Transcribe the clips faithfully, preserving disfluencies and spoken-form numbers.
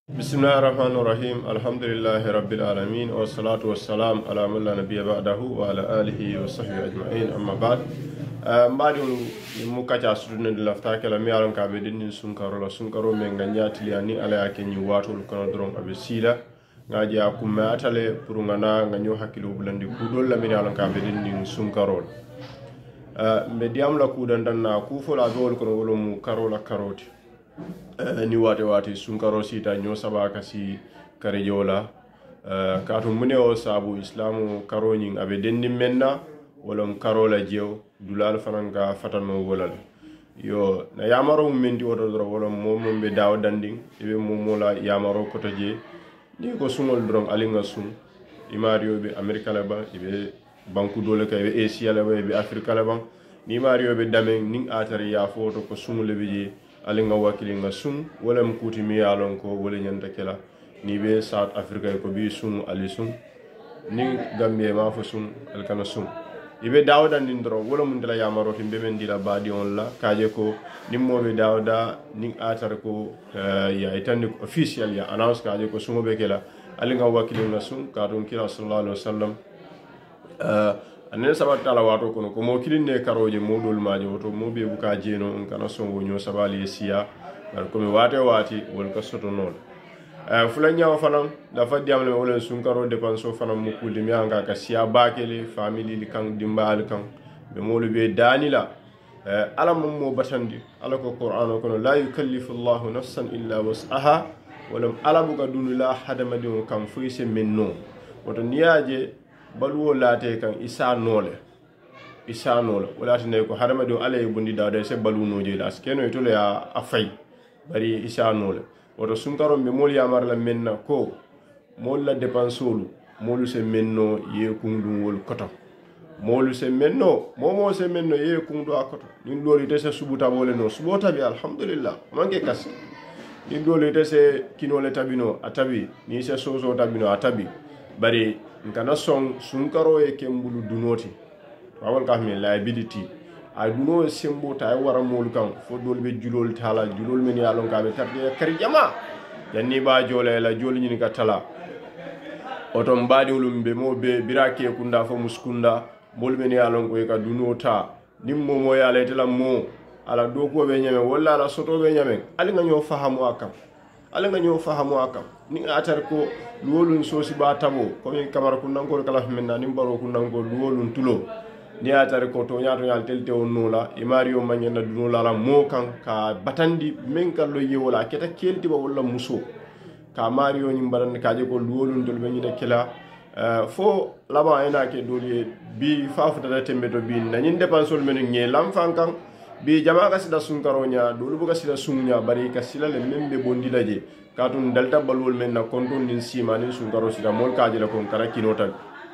بسم الله الرحمن الرحيم الحمد لله رب العالمين والصلاة والسلام على من لا نبي بعده وعلى آله وصحبه أجمعين أما بعد بعد مكاتا سودنا دلافتا كلا ميالون كابدين سونكارو لا سونكارو من غنيات لياني على أكني واتو لكنا درون أبسيلا ngaji akuma atale pour ngana nganyo hakilo bulandi kudol la miyalon kabedin ni sunkarol me diam la kudan dan na ku fo la dol kono wolo mu karola karoti ni wate wate sunkaro sita nyo saba kasi kare jola kaatu mune o sabu islamu karoñing abe denni menna wolon karola jew dulal fananga fatano wolal yo na yamaro mendi wodo dro wolon mom be daw danding ibe mom mola yamaro koto je ni ko sumol dron alinga sum imario be america la ba ibe banku dole kay be asia la ba be africa la ba ni mario be damen ning atari ya foto ko sumule be je alinga wakili nga sum wala mkuti mi yalon ko wala nyanta kela ni be south africa ko bi sum ali sum ni gambie ma fo sum el kana sum ibe dawda ndindro wala mun dala yamaro timbe men dila badi on la kaje ko nimmo be dawda ni atar ko ya itandi official ya announce kaje ko sumo be kela alinga wakili nga sum ka don kila sallallahu alaihi wasallam euh anen sabat tala wato kono ko mo kilinne karoje modol maaje woto mo be buka jeno on kana son wonyo sabali siya bar ko mi wate wati wol ko soto non euh fulan nyaw fanam da fa diamle wolen sun karo dépenso fanam mo kuldi mi anga ka siya bakele family li kan dimbal kan be molu be danila euh ala mum mo batandi ala ko qur'an ko la yukallifu allah nafsan illa wus'aha walam ala buga dunula hadamadi kan fuise minno woto niyaje baluwo laate kan isa nole isa nole wala tane ko harama do alay bundi dawde se baluno je las keno to le ya afay bari isa nole woto sunkaro be mol yamar la menna ko mol la dépensolu molu se menno ye kundum wol koto molu se menno momo se menno ye kundu akoto nin doli te se subuta wole no subota bi alhamdulillah manke kas nin doli te se kinole tabino atabi ni se soso tabino atabi bari nkana son sunkaro e kembulu dunoti wawal ka mi liability ay duno sembo tay wara mol kan fo dol be julol tala julol men yalon ka be tarde kari jama yanni ba jole la joli ni ka tala otom badi ulum be mo be birake kunda fo muskunda mol men yalon ko e ka dunota nimmo mo yale tala mo ala do ko be nyame wala ala soto be nyame ali nga ñoo fahamu akam ala nga ñoo fahamu akam ni atar ko luwolun sosi ba tabo ko mi kamara kun nangol kala menna nim baro kun nangol luwolun tulo ni atar ko to nyaato nyal telte on nola e mario manyana dunola la mo kan ka batandi men kan lo yewola keta kelti ba wala muso ka mario nyim baran ka je ko luwolun tol be nyina kila fo laba ena ke doli bi fafu da tembe to bi na nyin dépensol men ngi lam fankan bi jama ka sida sun karonya dolu buga sida sunya bari ka sila le membe bondi laje katun dalta balwol men na konton din sima nin sun karo sida mol kaje la kon kara kinota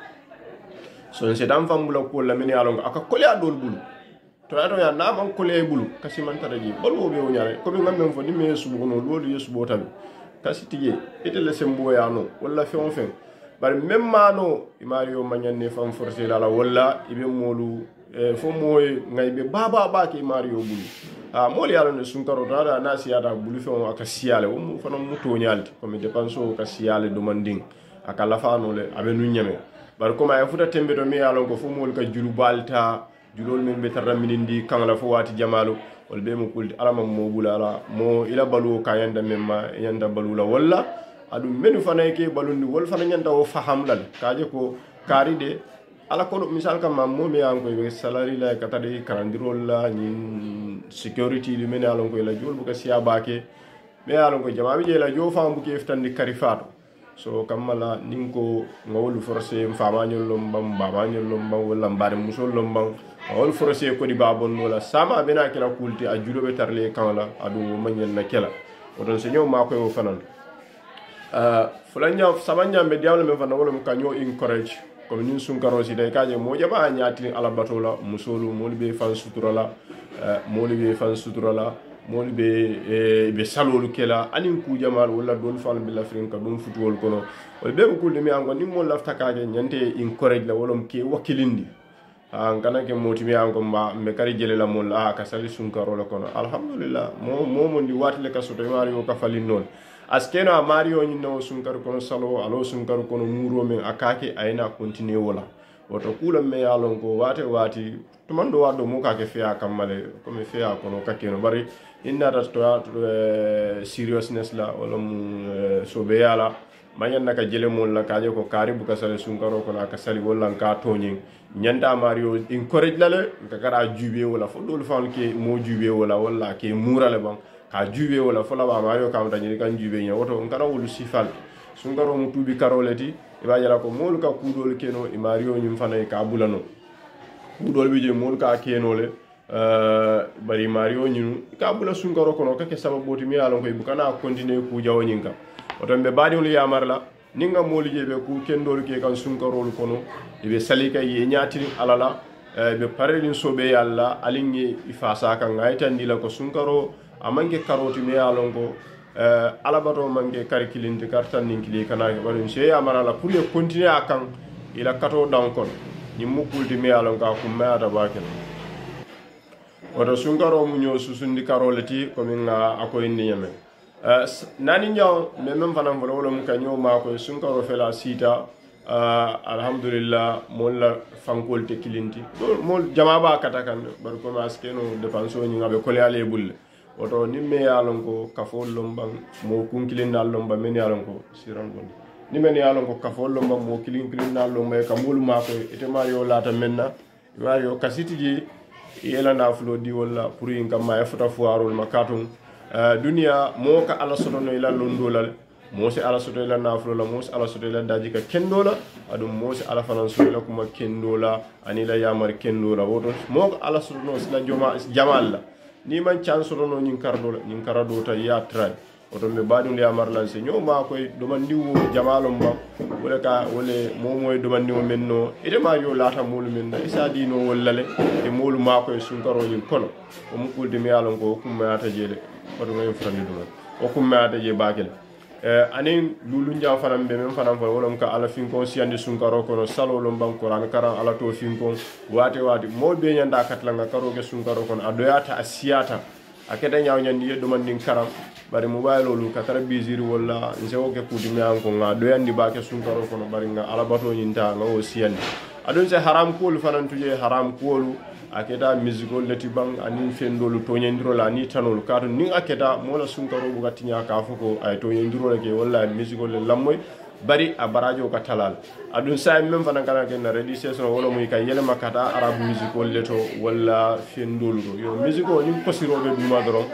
so se dam fam bula ko la men yalon aka kole adol bulu to ato ya na man kole bulu kasi man taraji balwo be wonyare ko be ngam fo ni me su ko no lolu yesu botam kasi tije ite le sembo ya no wala fe on fe bari memma no mario manyanne fam forcé la wala ibe molu fo moy ngaybe baba baki mario bulu a mol yalo ne sunkaro dada na siyata bulu fe on aka siyale o mu fana muto nyalti ko mi dépenso ka siyale do manding aka lafano le abe nu nyame bar ko ma futa tembe do mi yalo ko fo mol ka julu balta julol men be taramindi kangala fo wati jamalu wal be mo kulti alama mo bulala mo ila balu ka yanda memma yanda balula walla adu menu fana ke balundi wol fana nyanda o fahamlal kaje ko karide ala ko misal kam mo me an ko be salary la ka tade karandirol la ni security li men alon ko la jol bu ka siya baake me alon ko jama bi je la jo fam bu ke ftandi karifato so kamala ninko ngawlu forcé fama nyol lombam baba nyol lombam wala mbare musol lombam wol forcé ko di babon wala sama bena kala kulti a julo be tarle kala adu manyel na kala odon se nyaw ma ko yo fanan euh fulanya sabanya be diawle me fanan wala mo kanyo encourage comme ñun sun karo si day kaje mo jaba ñaati ala batola musolu moli be fan suturala moli be fan suturala moli be be salolu kela anin ku jamal wala don fan bi l'afrique dum futwol kono wala be ko kulde mi ango ni mo lafta kaje ñante encourage la wolom ke wakilindi an kana ke motimi ango mba me kari jele la mon la ka sali sun karo la kono alhamdulillah mo mo mo ndi watile ka soto mari o ka falin non askeno a mario ni no sunkar kono salo alo sunkar kono muro men akake ayna continue wala woto kula me yalon ko wate wati to man do wado mo kake fiya kamale ko me fiya kono kakeno bari inna da to uh, seriousness la wala mu uh, sobe yala manyan naka jele mon la kaje ko karibu ka sale sunkaro ko naka sali wala ka tonyin nyanda mario encourage lale ka kara jube wala fo dol fan ke mo jube wala wala ke murale bang ka jube wala fo la ba mario kam tani kan jube nya woto ngara wulu sifal sunkaro mu tubi karoleti iba jala ko mol ka kudol keno e mario nyum fanay ka bulano kudol bi je mol ka keno le Uh, bari mario nyinu ka bula sunkaro kono kake sababu timi alon ko ibukana continue ku jawo nyinka otombe badi wol yamarla ninga moli jebe ku kendol ke kan sunkaro kono ibe salika ye nyati alala uh, be parelin sobe yalla alingi ifasa kan ngaytandi la ko sunkaro amange karoti mi alon ko uh, alabato mange karikilindi kartan ninkili kana bari se yamarala pour le continuer akan ila kato dankon ni mukulti mi alon ka ku mayata bakel woto sunkaro mu ñoo susundi karoleti komin nga akoy ni yame uh, nani ñaw me mem fanam wala wala mu ka ñoo ma ko sunkaro fela sita uh, alhamdulillah mol la fankol te kilinti mol jama ba kata kan bar ko mas keno depanso ñi ngabe ko le bulle woto ni me yalon ko kafol lombang mo kun kilin dal lomba men yalon ko siran gon ni men yalon ko kafol lombang mo kilin kilin dal lomba ka mul ma ko ite ma yo lata menna wa yo kasiti ji yela nafulo di wala pour yin kam ma futa fuarol makatum uh, dunia mo ka ala soto no ila londolal mo se ala soto ila nafulo la mo se ala soto ila daji ka kendola adum mo se ala fanan so ila kuma kendola ani la yamar kendola woto mo ka ala soto no sila joma jamal la ni man chan soto no nyin kardola nyin karado ta ya tray woto me badum yamar lan se nyoma koy do man diwo jamalom ba wala ka wala mo moy do man diwo menno ite ma yo lata mulu menna isa dino wallale e mulu ma koy sunkaro nyin kono o mu kulde mi yalon ko kum ma ta jele woto ngay frandi do o kum ma ta je bagel eh anin lulu njaw fanam be men fanam fa wala ka ala fin ko siande sunkaro kono salo lo mbam qur'an karan ala to fin ko wate wate mo be nyanda katla nga karo ge sunkaro kono adoyata asiyata akeda nyaaw nyandi ye do man din karam bari mobile lu katara biziri wala nsewo ke kudi mi an ko nga do yandi ba ke sunkaro kono bari nga ala bato nyinta nga o siyandi adon se haram kool fanan tuje haram koolu akeda musical leti bang anin fendolu to nyandiro la ni tanol kato nin akeda mola sunkaro bu gatinya ka foko ay to nyandiro le ke wala musical le lamoy bari a barajo ka talal adun say mem fana kana ken registration wala muy kay yele makata arab musical leto wala fendolu yo musical ni ko sirobe duma doron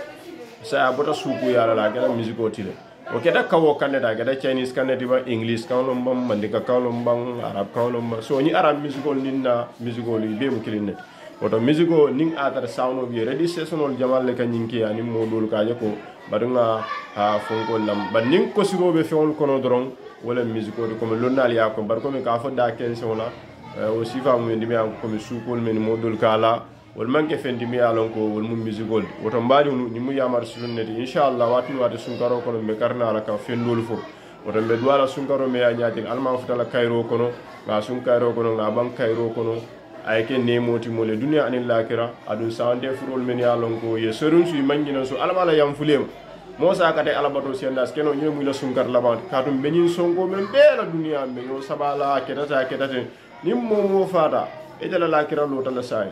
sa bota suku yala la gala musical tile o keda kawo kaneda gada chinese kanedi ba english kawlo mbam mandika kawlo mbam arab kawlo mbam so ni arab musical ninna musical be mu kilinet oto musical ning atar sound bi registration ol jamal le kanyinki ani modul kaje ko badunga ha fonko lam ba ning ko sirobe feol kono doron wala musical ko me lonnal ya ko bar ko me ka fa da kense wala o sifa mu ndimi an ko me sukol men modul kala wal manke fendi mi alon ko wal mum musical woto mbadi ni mu yamar sunnati inshallah watni wade sunkaro kono be karna ala ka fendol fo woto be duwala sunkaro me ya nyaati alma futala kayro kono ga sun kayro kono ga ban kayro kono ay ke nemoti mole dunya anil lakira adu sande furol men ya lon ko ye serun su mangina so alma la yam fulema mo sa ka de alabato sendas keno nyemu muy la sunkar laban katum benin songo men be la dunya me yo sabala kedata kedata nim mo mo fada e dala lakira lo tala sai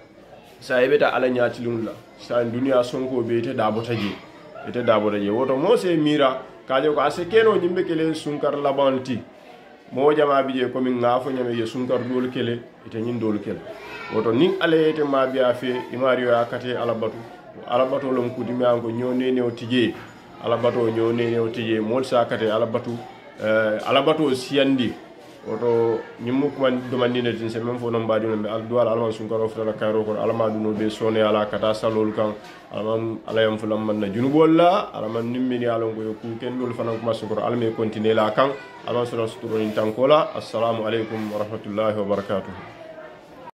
sai beta ala nyaati lunla sa dunya songo be te dabo taji ite dabo taji woto mo se mira kaje ko ase keno nyimbe kele sunkar labanti mo jama bije ko min ngafo nyame ye sunkar dol kele ite nyin dol kele woto nin ale ite ma biya fe imario akate alabatu alabatu lom kudi mi an ko nyone ne o tije alabatu nyone ne o tije mol sakate alabatu euh alabatu siyandi woto nyimmu ko man do mandine tin se même fo non badi no be al dual alman sunkaro fala kayro ko alma du no be sone ala kata salol kan alman alayam fulam man na junubol la alman nimmini alon ko ku ken dol fana ko sunkaro alme continue la kan alman sura suturo ni tankola assalamu alaikum wa rahmatullahi wa barakatuh